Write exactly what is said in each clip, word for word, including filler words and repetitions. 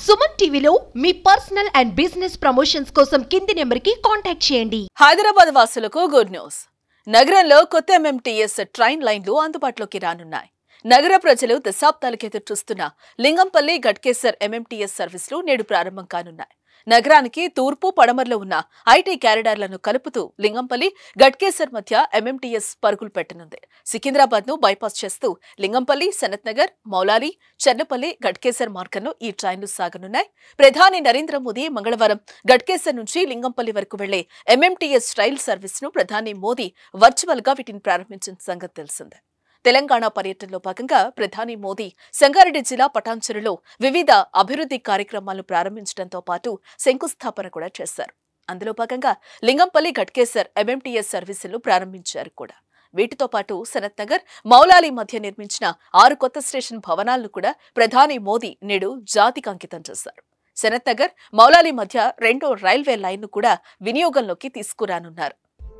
సుమన్ టీవీలో మీ personal and business promotions కోసం కింది నెంబర్కి కాంటాక్ట్ చేయండి. హైదరాబాద్ వాసులకు గుడ్ న్యూస్. నగరంలో కొత్త ఎంఎంటీఎస్ ట్రైన్ లైన్లు అందుబాటులోకి రానున్నాయి. నగర ప్రజలు దశాబ్దాలకు ఎదురు చూస్తున్న లింగంపల్లి గట్కేసర్ ఎంఎంటీఎస్ సర్వీసులు నేడు ప్రారంభం కానున్నాయి. నగరానికి తూర్పు పడమరలో ఉన్న ఐటీ క్యారిడార్లను కలుపుతూ లింగంపల్లి గట్కేసర్ మధ్య ఎంఎంటీఎస్ పరుగులు పెట్టనుంది. సికింద్రాబాద్ ను బైపాస్ చేస్తూ లింగంపల్లి, సనత్ నగర్, మౌలాలి, చెర్లపల్లి, గట్కేసర్ మార్గంలో ఈ ట్రైన్లు సాగనున్నాయి. ప్రధాని నరేంద్ర మోదీ మంగళవారం గట్కేసర్ నుంచి లింగంపల్లి వరకు వెళ్లే ఎంఎంటీఎస్ రైల్ సర్వీస్ ను ప్రధాని మోదీ వర్చువల్ గా వీటిని ప్రారంభించిన సంగతి తెలిసిందే. తెలంగాణ పర్యటనలో భాగంగా ప్రధాని మోదీ సంగారెడ్డి జిల్లా పటాన్చెరులో వివిధ అభివృద్ధి కార్యక్రమాలను ప్రారంభించడంతో పాటు శంకుస్థాపన కూడా చేశారు. అందులో భాగంగా లింగంపల్లి గట్కేసర్ ఎంఎంటీఎస్ సర్వీసులను ప్రారంభించారు కూడా. వీటితో పాటు సనత్ నగర్, మౌలాలి మధ్య నిర్మించిన ఆరు కొత్త స్టేషన్ భవనాలను కూడా ప్రధాని మోదీ నేడు జాతికి అంకితం చేశారు. సనత్ నగర్, మౌలాలి మధ్య రెండో రైల్వే లైన్ను కూడా వినియోగంలోకి తీసుకురానున్నారు.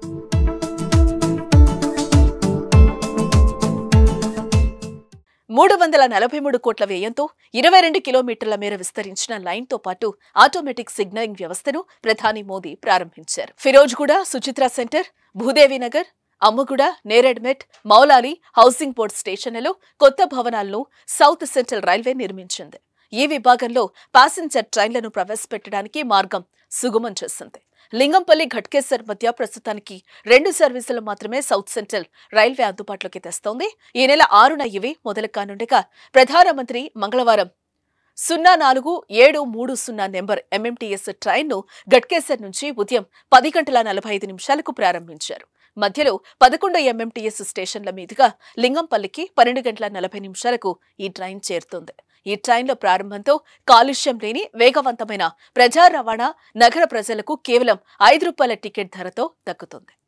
మూడు వందల నలభై మూడు కోట్ల వ్యయంతో ఇరవై రెండు కిలోమీటర్ల మేర విస్తరించిన లైన్తో పాటు ఆటోమేటిక్ సిగ్నలింగ్ వ్యవస్థను ప్రధాని మోదీ ప్రారంభించారు. Firozguda, Suchitra centre, Bhudevi Nagar, Ammaguda, Neredmet, Moulali housing board స్టేషన్లలో కొత్త భవనాలను సౌత్ సెంట్రల్ రైల్వే నిర్మించింది. ఈ విభాగంలో ప్యాసింజర్ ట్రైన్లను ప్రవేశపెట్టడానికి మార్గం సుగమం చేసింది. లింగంపల్లి గట్కేసర్ మధ్య ప్రస్తుతానికి రెండు సర్వీసులు మాత్రమే సౌత్ సెంట్రల్ రైల్వే అందుబాటులోకి తెస్తోంది. ఈ నెల ఆరున ఇవి మొదలు కానుండగా ప్రధానమంత్రి మంగళవారం సున్నా నాలుగు ఏడు మూడు సున్నా నెంబర్ ఎంఎంటీఎస్ ట్రైన్ను గట్కేసర్ నుంచి ఉదయం పది గంటల నలభై ఐదు నిమిషాలకు ప్రారంభించారు. మధ్యలో పదకొండు ఎంఎంటీఎస్ స్టేషన్ల మీదుగా లింగంపల్లికి పన్నెండు గంటల నలభై నిమిషాలకు ఈ ట్రైన్ చేరుతుంది. ఈ ట్రైన్ల ప్రారంభంతో కాలుష్యం లేని వేగవంతమైన ప్రజా రవాణా నగర ప్రజలకు కేవలం ఐదు రూపాయల టికెట్ ధరతో దక్కుతుంది.